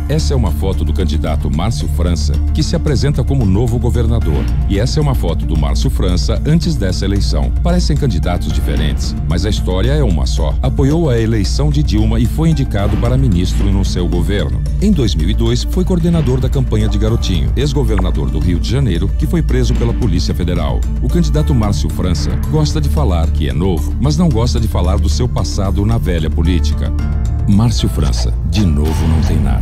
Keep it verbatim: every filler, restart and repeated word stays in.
Essa é uma foto do candidato Márcio França, que se apresenta como novo governador. E essa é uma foto do Márcio França antes dessa eleição. Parecem candidatos diferentes, mas a história é uma só. Apoiou a eleição de Dilma e foi indicado para ministro no seu governo. Em dois mil e dois, foi coordenador da campanha de Garotinho, ex-governador do Rio de Janeiro, que foi preso pela Polícia Federal. O candidato Márcio França gosta de falar que é novo, mas não gosta de falar do seu passado na velha política. Márcio França, de novo não tem nada.